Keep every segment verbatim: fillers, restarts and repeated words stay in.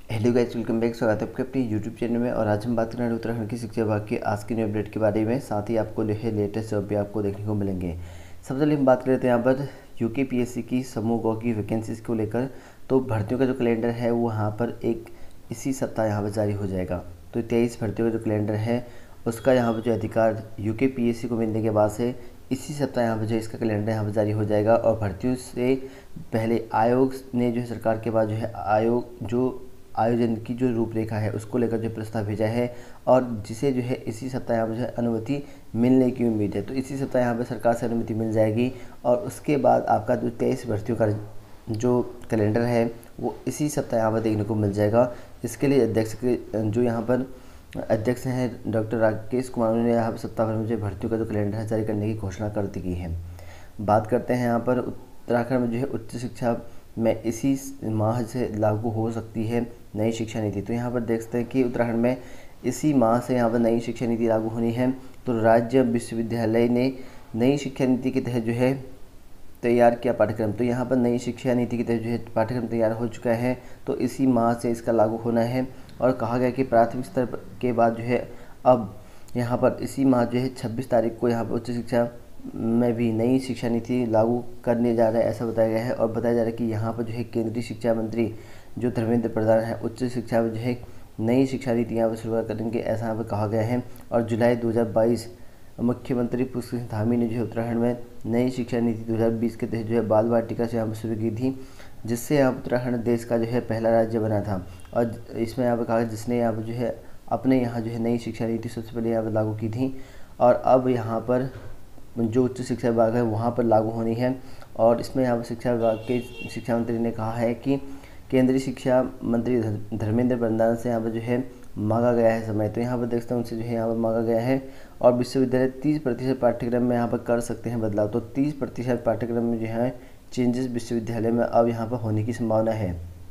Hello guys, welcome back. स्वागत है आपके अपने यूट्यूब चैनल में। और आज हम बात कर रहे हैं उत्तराखंड की शिक्षा विभाग की आज की न्यू अपडेट के बारे में। साथ ही आपको जो है लेटेस्ट जॉब भी आपको देखने को मिलेंगे। सबसे पहले हम बात कर लेते हैं यहाँ पर यूके पीएससी की समूह गौ की वैकेंसीज को लेकर। तो भर्तियों का जो कैलेंडर है वो यहाँ पर एक इसी सप्ताह यहाँ पर जारी हो जाएगा। तो तेईस भर्तियों का जो कैलेंडर है उसका यहाँ पर जो अधिकार यूके पीएससी को मिलने के बाद से इसी सप्ताह यहाँ पर जो इसका कैलेंडर यहाँ पर जारी हो जाएगा। और भर्तियों से पहले आयोग ने जो है सरकार के पास जो है आयोग जो आयोजन की जो रूपरेखा है उसको लेकर जो प्रस्ताव भेजा है और जिसे जो है इसी सप्ताह यहाँ पर जो है अनुमति मिलने की उम्मीद है। तो इसी सप्ताह यहाँ पर सरकार से अनुमति मिल जाएगी और उसके बाद आपका जो तेईस भर्तियों का जो कैलेंडर है वो इसी सप्ताह यहाँ पर देखने को मिल जाएगा। इसके लिए अध्यक्ष के जो यहाँ पर अध्यक्ष हैं डॉक्टर राकेश कुमार ने यहाँ पर सप्ताह भर में जो भर्तियों का जो कैलेंडर है जारी करने की घोषणा कर दी है। बात करते हैं यहाँ पर उत्तराखंड में जो है उच्च शिक्षा में इसी माह से लागू हो सकती है नई शिक्षा नीति। तो यहाँ पर देखते हैं कि उत्तराखंड में इसी माह से यहाँ पर नई शिक्षा नीति लागू होनी है। तो राज्य विश्वविद्यालय ने नई शिक्षा नीति के तहत जो है तैयार किया पाठ्यक्रम। तो यहाँ पर नई शिक्षा नीति के तहत जो है पाठ्यक्रम तैयार हो चुका है। तो इसी माह से इसका लागू होना है और कहा गया कि प्राथमिक स्तर के बाद जो है अब यहाँ पर इसी माह जो है छब्बीस तारीख को यहाँ पर उच्च शिक्षा में भी नई शिक्षा नीति लागू करने जा रहा है, ऐसा बताया गया है। और बताया जा रहा है कि यहाँ पर जो है केंद्रीय शिक्षा मंत्री जो धर्मेंद्र प्रधान है उच्च शिक्षा में जो है नई शिक्षा नीति यहाँ पर शुरुआत करेंगे, ऐसा यहाँ पर कहा गया है। और जुलाई दो हज़ार बाईस मुख्यमंत्री पुष्कर सिंह धामी ने जो है उत्तराखंड में नई शिक्षा नीति दो हज़ार बीस के तहत जो है बाल वाटिका से यहाँ पर शुरू की थी, जिससे यहाँ उत्तराखंड देश का जो है पहला राज्य बना था। और इसमें यहाँ पर कहा जिसने यहाँ पर जो है अपने यहाँ जो है नई शिक्षा नीति सबसे पहले यहाँ पर लागू की थी और अब यहाँ पर जो उच्च शिक्षा विभाग है वहाँ पर लागू होनी है। और इसमें यहाँ पर शिक्षा विभाग के शिक्षा मंत्री ने कहा है कि केंद्रीय शिक्षा मंत्री धर्मेंद्र प्रधान से यहाँ पर जो है मांगा गया है समय। तो यहाँ पर देखते हैं उनसे जो है यहाँ पर मांगा गया है और विश्वविद्यालय तीस प्रतिशत पाठ्यक्रम में यहाँ पर कर सकते हैं बदलाव। तो तीस प्रतिशत पाठ्यक्रम में जो है चेंजेस विश्वविद्यालय में अब यहाँ पर होने की संभावना है।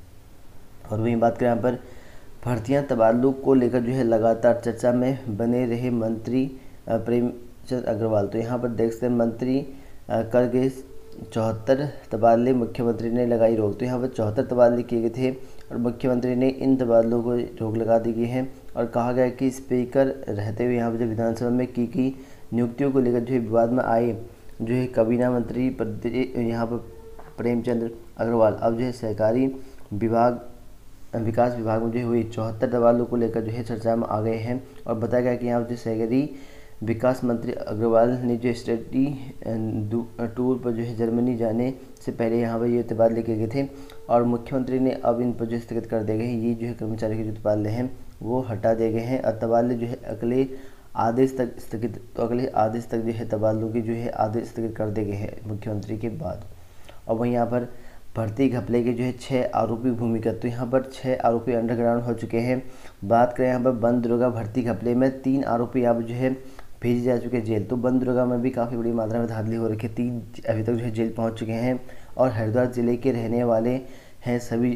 और वहीं बात करें यहाँ पर भर्तियाँ तबादलों को लेकर जो है लगातार चर्चा में बने रहे मंत्री प्रेम चंद अग्रवाल। तो यहाँ पर देखते हैं मंत्री कर गए चौहत्तर तबादले, मुख्यमंत्री ने लगाई रोक। तो यहाँ पर चौहत्तर तबादले किए गए थे और मुख्यमंत्री ने इन तबादलों को रोक लगा दी गई है। और कहा गया कि स्पीकर रहते हुए यहाँ पर जो विधानसभा में की गई नियुक्तियों को लेकर जो है विवाद में आए जो है काबीना मंत्री पद यहाँ पर प्रेमचंद अग्रवाल अब जो है सहकारी विभाग विकास विभाग में जो हुई चौहत्तर तबादलों को लेकर जो है चर्चा में आ गए हैं। और बताया गया कि यहाँ पर जो सहकारी विकास मंत्री अग्रवाल ने जो स्टडी टूर पर जो है जर्मनी जाने से पहले यहाँ पर ये तबादले किए गए थे और मुख्यमंत्री ने अब इन पर जो स्थगित कर दिए गए हैं। ये जो है कर्मचारी के जो तबादले हैं वो हटा दिए गए हैं और तबादले जो है अगले आदेश तक स्थगित तो अगले आदेश तक जो है तबादलों के जो है आदेश स्थगित कर दिए गए हैं मुख्यमंत्री के बाद। और वहीं यहाँ पर भर्ती घपले के जो है छः आरोपी भूमिगत। तो यहाँ पर छः आरोपी अंडरग्राउंड हो चुके हैं। बात करें यहाँ पर बंद दुर्गा भर्ती घपले में तीन आरोपी यहाँ पर जो है भेजे जा चुके हैं जेल। तो बंद दुर्गा में भी काफ़ी बड़ी मात्रा में धांधली हो रखी है, तीन अभी तक जो है जेल पहुंच चुके हैं और हरिद्वार जिले के रहने वाले हैं सभी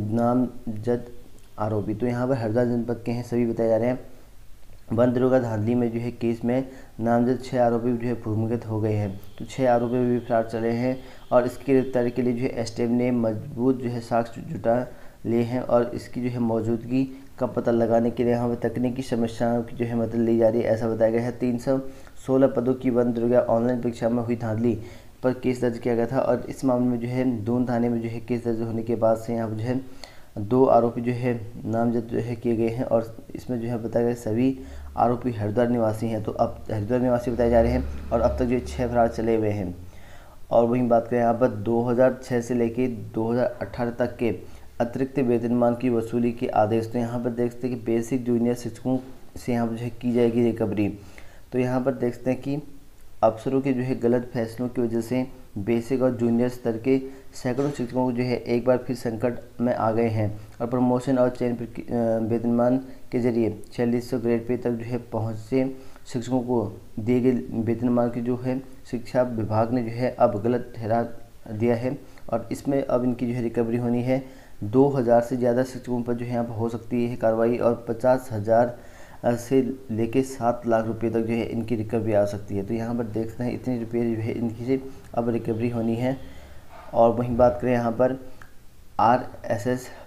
नामजद आरोपी। तो यहाँ पर हरिद्वार जनपद के हैं सभी बताए जा रहे हैं। बंद दुर्गा धांधली में जो है केस में नामजद छः आरोपी जो है भूमिगत हो गए हैं। तो छः आरोपी भी फरार चले हैं और इसकी गिरफ्तारी के लिए जो है एसटीएफ ने मजबूत जो है साक्ष्य जुटा लिए हैं और इसकी जो है मौजूदगी का पता लगाने के लिए यहाँ पर तकनीकी समस्याओं की जो है मदद ली जा रही है, ऐसा बताया गया है। तीन सौ सोलह पदों की बंद दुर्गा ऑनलाइन परीक्षा में हुई धांधली पर केस दर्ज किया गया था और इस मामले में जो है दून थाने में जो है केस दर्ज होने के बाद से यहाँ पर जो है दो आरोपी जो है नामजद जो है किए गए हैं और इसमें जो है बताया गया सभी आरोपी हरिद्वार निवासी हैं। तो अब हरिद्वार निवासी बताए जा रहे हैं और अब तक जो छः फरार चले हुए हैं। और वहीं बात करें यहाँ पर दो हज़ार छः से लेकर दो हज़ार अठारह तक के अतिरिक्त वेतनमान की वसूली के आदेश। तो यहाँ पर देखते हैं कि बेसिक जूनियर शिक्षकों से यहाँ पर जो है की जाएगी रिकवरी। तो यहाँ पर देखते हैं कि अफसरों के जो है गलत फैसलों की वजह से बेसिक और जूनियर स्तर के सैकड़ों शिक्षकों को जो है एक बार फिर संकट में आ गए हैं और प्रमोशन और चयन वेतनमान के जरिए छियालीस सौ ग्रेड पे तक जो है पहुँचे शिक्षकों को दिए गए वेतनमान की जो है शिक्षा विभाग ने जो है अब गलत ठहरा दिया है और इसमें अब इनकी जो है रिकवरी होनी है। दो हज़ार से ज़्यादा शिक्षकों पर जो है यहाँ पर हो सकती है कार्रवाई और पचास हज़ार से लेके सात लाख रुपए तक जो है इनकी रिकवरी आ सकती है। तो यहाँ पर देखते हैं इतनी रुपये जो है इनकी से अब रिकवरी होनी है। और वहीं बात करें यहाँ पर आर एस एस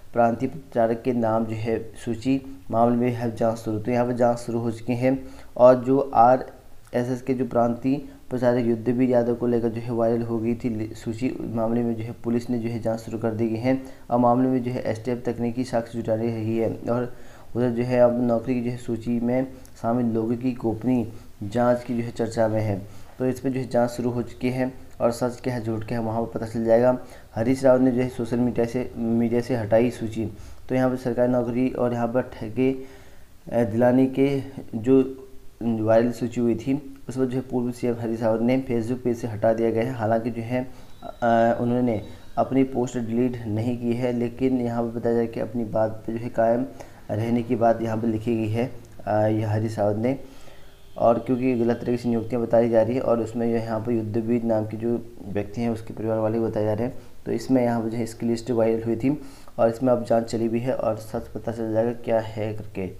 प्रांतीय प्रचारक के नाम जो है सूची मामले में है जांच शुरू। तो यहाँ पर जांच शुरू हो चुकी है और जो आर एस एस के जो प्रांतीय प्रचारक युद्धवीर यादव को लेकर जो है वायरल हो गई थी सूची, मामले में जो है पुलिस ने जो है जांच शुरू कर दी गई है और मामले में जो है एस टी एफ तकनीकी साक्ष्य जुटा रही है। और उधर जो है अब नौकरी की जो है सूची में शामिल लोगों की गोपनीय जांच की जो है चर्चा में है। तो इसमें जो है जांच शुरू हो चुकी है और सच क्या है झूठ क्या है वहाँ पर पता चल जाएगा। हरीश रावत ने जो है सोशल मीडिया से मीडिया से हटाई सूची। तो यहाँ पर सरकारी नौकरी और यहाँ पर ठगे दिलाने के जो वायरल सूची हुई थी उस पर जो है पूर्व सीएम हरीश रावत ने फेसबुक पेज से हटा दिया गया है। हालांकि जो है आ, उन्होंने अपनी पोस्ट डिलीट नहीं की है, लेकिन यहाँ पर बताया जाए कि अपनी बात पे जो है कायम रहने की बात यहाँ पर लिखी गई है यह हरीश रावत ने। और क्योंकि गलत तरीके से नियुक्तियाँ बताई जा रही है और उसमें जो यहाँ पर युद्धवीर नाम के जो व्यक्ति हैं उसके परिवार वाले बताए जा रहे हैं। तो इसमें यहाँ पर जो है इसकी लिस्ट वायरल हुई थी और इसमें अब जांच चली भी है और सच पता चल जाएगा क्या है करके।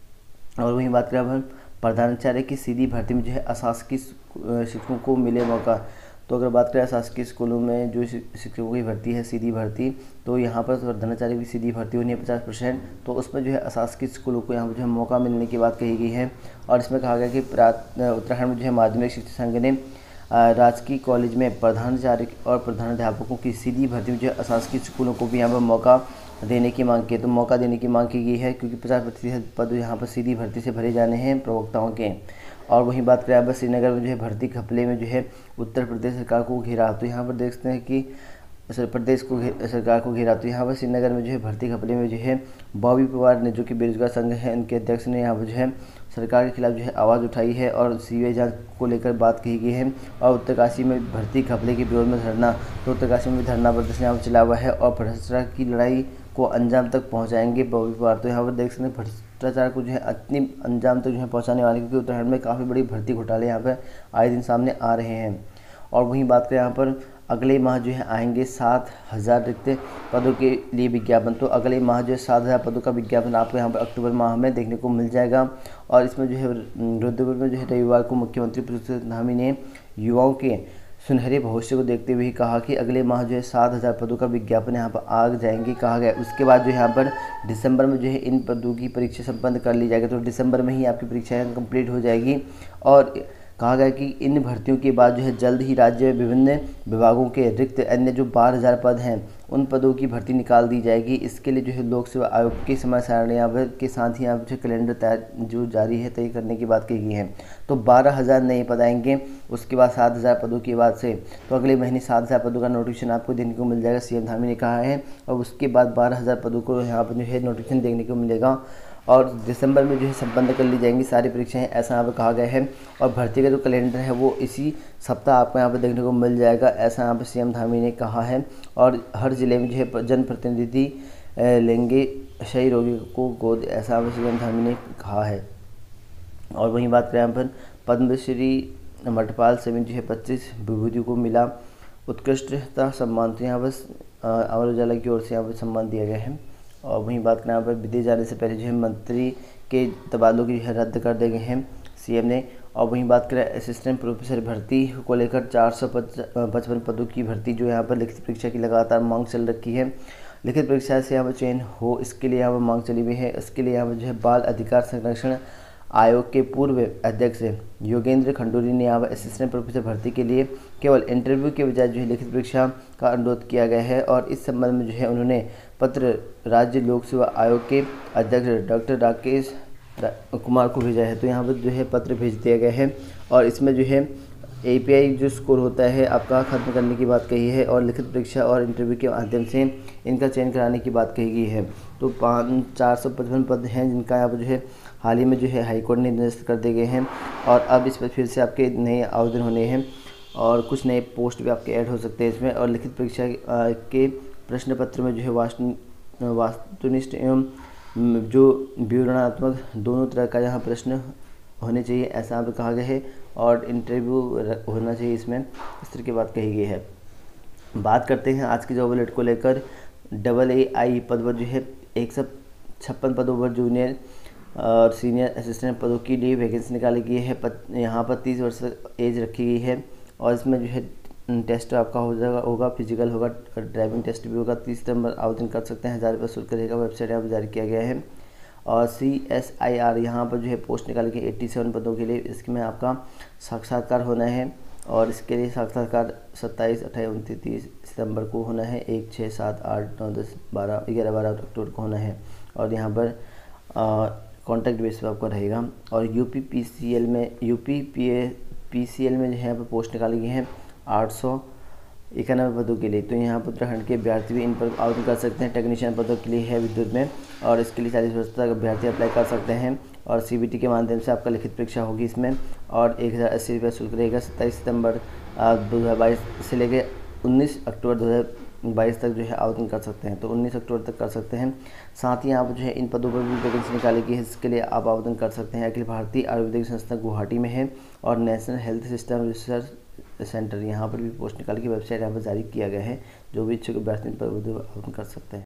और वहीं बात करें अब हम प्रधानाचार्य की सीधी भर्ती में जो है अशासकीय शिक्षकों को मिले मौका। तो अगर बात करें अशासकीय स्कूलों में जो शिक्षकों की भर्ती है सीधी भर्ती, तो यहाँ पर प्रधानाचार्य की सीधी भर्ती होनी है पचास परसेंट। तो उसमें जो है अशासकीय स्कूलों को यहाँ पर जो है मौका मिलने की बात कही गई है। और इसमें कहा गया कि उत्तराखंड में जो है माध्यमिक शिक्षा संघ ने राजकीय कॉलेज में प्रधानाचार्य और प्रधानाध्यापकों की सीधी भर्ती में जो है अशासकीय स्कूलों को भी यहाँ पर मौका देने की मांग की। तो मौका देने की मांग की गई है क्योंकि पचास प्रतिशत पद यहाँ पर सीधी भर्ती से भरे जाने हैं प्रवक्ताओं के। और वहीं बात करें अब श्रीनगर में जो है भर्ती घपले में जो है उत्तर प्रदेश सरकार को घेरा। तो यहाँ पर देखते हैं कि प्रदेश को सरकार को घेरा। तो यहाँ पर श्रीनगर में जो है भर्ती घपले में जो है बॉबी पवार ने जो कि बेरोजगार संघ है उनके अध्यक्ष ने यहाँ पर जो है सरकार के खिलाफ जो है आवाज़ उठाई है और सीबीआई जांच को लेकर बात कही गई है। और उत्तरकाशी में भर्ती घपले के विरोध में धरना, तो उत्तरकाशी में धरना प्रदर्शन यहाँ पर चला हुआ है और भ्रष्टाचार की लड़ाई को अंजाम तक पहुँचाएंगे बॉबी पवार। तो यहाँ पर देख सकते हैं भ्रष्टाचार को जो है इतनी अंजाम तक जो है पहुँचाने वाले, क्योंकि उत्तराखंड में काफ़ी बड़ी भर्ती घोटाले यहाँ पर आए दिन सामने आ रहे हैं। और वहीं बात करें यहाँ पर अगले माह जो है आएंगे सात हज़ार रिक्त पदों के लिए विज्ञापन। तो अगले माह जो है सात हज़ार पदों का विज्ञापन आपको यहाँ पर अक्टूबर माह में देखने को मिल जाएगा। और इसमें जो है रुद्रपुर में जो है रविवार को मुख्यमंत्री पुष्कर धामी ने युवाओं के सुनहरे भविष्य को देखते हुए कहा कि अगले माह जो है सात हज़ार पदों का विज्ञापन यहाँ पर आ जाएंगे कहा गया। उसके बाद जो यहाँ पर दिसंबर में जो है इन पदों की परीक्षा संपन्न कर ली जाएगी। तो दिसंबर में ही आपकी परीक्षाएँ कंप्लीट हो जाएगी। और कहा गया कि इन भर्तियों के बाद जो है जल्द ही राज्य में विभिन्न विभागों के रिक्त अन्य जो बारह हज़ार पद हैं उन पदों की भर्ती निकाल दी जाएगी। इसके लिए जो है लोक सेवा आयोग की समय सारणी यहाँ के साथ ही यहाँ पर कैलेंडर तैयार जो जारी है तय करने की बात कही गई है। तो बारह हज़ार नए पद आएंगे, उसके बाद सात हज़ार पदों के बाद से तो अगले महीने सात हज़ार पदों का नोटिफिकेशन आपको देखने को मिल जाएगा, सीएम धामी ने कहा है। और उसके बाद बारह हज़ार पदों को यहाँ पर जो है नोटिफिकेशन देखने को मिलेगा और दिसंबर में जो है संपन्न कर ली जाएंगी सारी परीक्षाएं, ऐसा यहाँ पर कहा गया है। और भर्ती का जो कैलेंडर है वो इसी सप्ताह आपको यहाँ पर देखने को मिल जाएगा, ऐसा यहाँ पर सीएम धामी ने कहा है। और हर जिले में जो है जनप्रतिनिधि लेंगे शही रोगी को गोद, ऐसा यहाँ पर सीएम धामी ने कहा है। और वहीं बात करें यहाँ पर पद्मश्री मठपाल समेत जो है पच्चीस विभूतियों को मिला उत्कृष्टता सम्मान। तो यहाँ पर अमर उजाला की ओर से यहाँ पर सम्मान दिया गया है। और वहीं बात करें यहाँ पर विदेश जाने से पहले जो है मंत्री के तबादलों की जो है रद्द कर दिए गए हैं सीएम ने। और वहीं बात करें असिस्टेंट प्रोफेसर भर्ती को लेकर चार सौ पचपन पदों की भर्ती जो यहाँ पर लिखित परीक्षा की लगातार मांग चल रखी है। लिखित परीक्षा से यहाँ पर चयन हो इसके लिए यहाँ पर मांग चली हुई है। इसके लिए यहाँ पर जो है बाल अधिकार संरक्षण आयोग के पूर्व अध्यक्ष योगेंद्र खंडूरी ने यहाँ पर असिस्टेंट प्रोफेसर भर्ती के लिए केवल इंटरव्यू के बजाय जो है लिखित परीक्षा का अनुरोध किया गया है। और इस संबंध में जो है उन्होंने पत्र राज्य लोक सेवा आयोग के अध्यक्ष डॉक्टर राकेश कुमार को भेजा है। तो यहाँ पर जो है पत्र भेज दिया गया है और इसमें जो है एपीआई जो स्कोर होता है आपका ख़त्म करने की बात कही है और लिखित परीक्षा और इंटरव्यू के माध्यम से इनका चयन कराने की बात कही गई है। तो पाँच चार सौ पचपन पद हैं जिनका यहाँ पर जो है हाल ही में जो है हाईकोर्ट ने निरस्त कर दिए गए हैं और अब इस पर फिर से आपके नए आवेदन होने हैं और कुछ नए पोस्ट भी आपके ऐड हो सकते हैं इसमें। और लिखित परीक्षा के प्रश्न पत्र में जो है वास्तु वास्तुनिष्ठ एवं जो विवरणात्मक दोनों तरह का यहाँ प्रश्न होने चाहिए, ऐसा यहाँ पर कहा गया है। और इंटरव्यू होना चाहिए इसमें, इस तरह की बात कही गई है। बात करते हैं आज के जॉब अलर्ट को लेकर। डबल ए आई पद पर जो है एक सौ छप्पन पदों पर जूनियर और सीनियर असिस्टेंट पदों के लिए वैकेंसी निकाली गई है। यहाँ पर तीस वर्ष एज रखी गई है और इसमें जो है टेस्ट आपका हो जाएगा होगा फिजिकल होगा, ड्राइविंग टेस्ट भी होगा। तीस सितंबर आवेदन कर सकते हैं, हज़ार रुपये शुल्क रहेगा। वेबसाइट यहाँ पर जारी किया गया है। और सी एस आई आर यहाँ पर जो है पोस्ट निकाली गई एट्टी सेवन पदों के लिए, इसमें आपका साक्षात्कार होना है और इसके लिए साक्षात्कार सत्ताईस अट्ठाईस उनतीस तीस सितंबर को होना है। एक छः सात आठ नौ दस बारह ग्यारह बारह अक्टूबर को होना है और यहाँ पर कॉन्टैक्ट बेस पर आपका रहेगा। और यूपी पी सी एल में UP P A P C L में जो है यहाँ पर पोस्ट निकाली गई हैं आठ सौ इक्यानवे पदों के लिए। तो यहाँ पर उत्तराखंड के अभ्यर्थी भी इन पर आवेदन कर सकते हैं। टेक्नीशियन पदों के लिए है विद्युत में और इसके लिए चालीस वर्ष तक अभ्यर्थी अप्लाई कर सकते हैं और सी बी टी के माध्यम से आपका लिखित परीक्षा होगी इसमें और एक हज़ार अस्सी रुपये शुल्क रहेगा। सत्ताईस सितंबर दो हज़ार बाईस से लेकर उन्नीस अक्टूबर दो हज़ार बाईस तक जो है आवेदन कर सकते हैं। तो उन्नीस अक्टूबर तक कर सकते हैं। साथ ही यहाँ पर जो है इन पदों पर भी वैकेंसी निकाली गई है, इसके लिए आप आवेदन कर सकते हैं। अखिल भारतीय आयुर्वेदिक संस्थान गुवाहाटी में है और national health system research centre यहाँ पर भी पोस्ट निकाली की वेबसाइट यहाँ पर जारी किया गया है। जो भी इच्छुक अभ्यर्थी पर आवेदन कर सकते हैं।